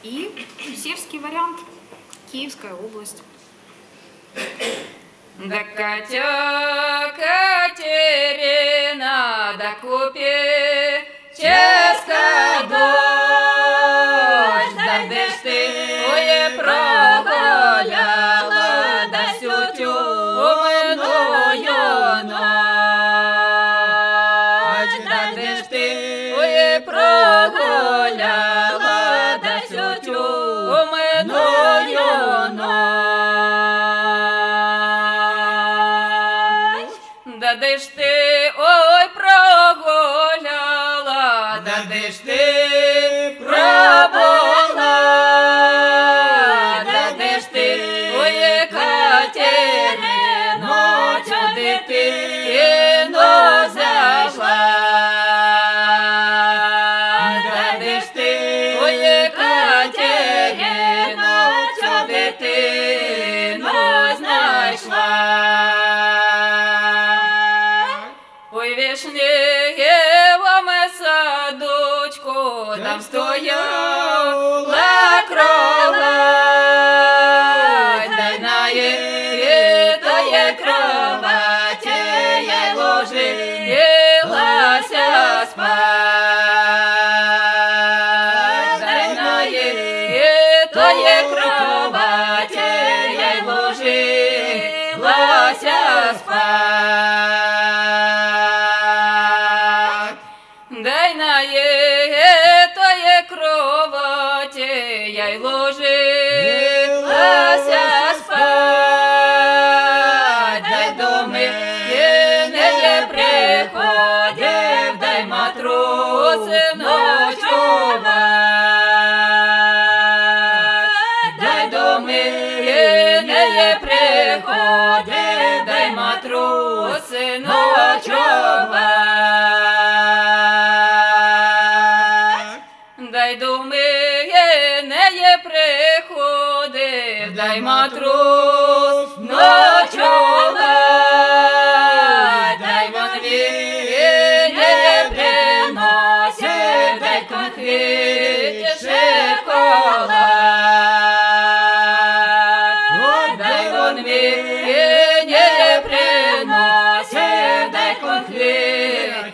И сельский вариант, Киевская область. Да Катя Катерина, да купи ческа дощ, да де ж ти ой прогуляла, да сютю минулою ніч, да де ж ти ой прогуляла, да сютю минулою ніч. Да де ж ти ой прогуляла, да де ж ти пробула, да де ж ти ой Катерино, цю дитину зайшла, да де ж ти ой Катерино, цю дитину знайшла. Ой, вишневому садочку там стояла кровать, дай на тої кроваті я й ложилася спать, дай на тої кроваті я й ложилася спать. Дай на тої кроваті я й ложилася спать, дай до мене приходив, дай матроси ночувать, дай до мене приходив, дай матроси ночувать, дай до мене приходив, дай матрос ночувать, дай вон не приносить, дай конфети шоколад, дай вон не приносить, дай конфети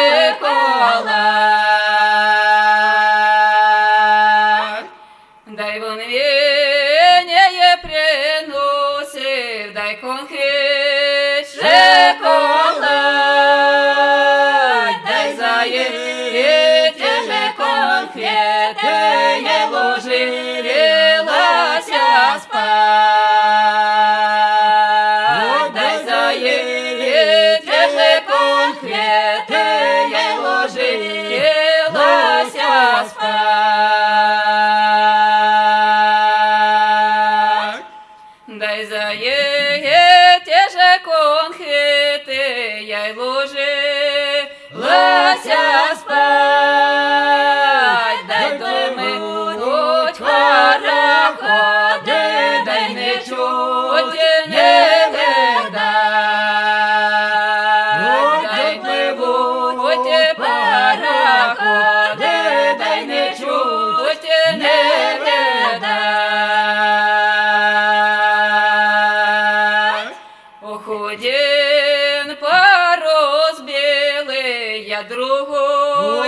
шоколад, дай вон не приносить, дай конфет шоколад, дай за эти же конфеты я ложилася спать, дай за эти же конфеты я ложилася спать, дай за эти же конфети я й ложилася спать, дай доминуть пароходи, дай не чуть не видать, дай пливуть пароходи, дай не чуть не видать. Ох, один парус білий, я другой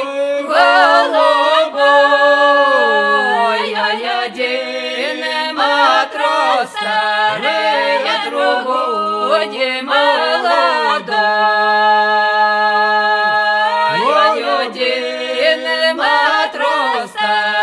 голубой, я один матрос старий, я другой молодой, я один матрос старий.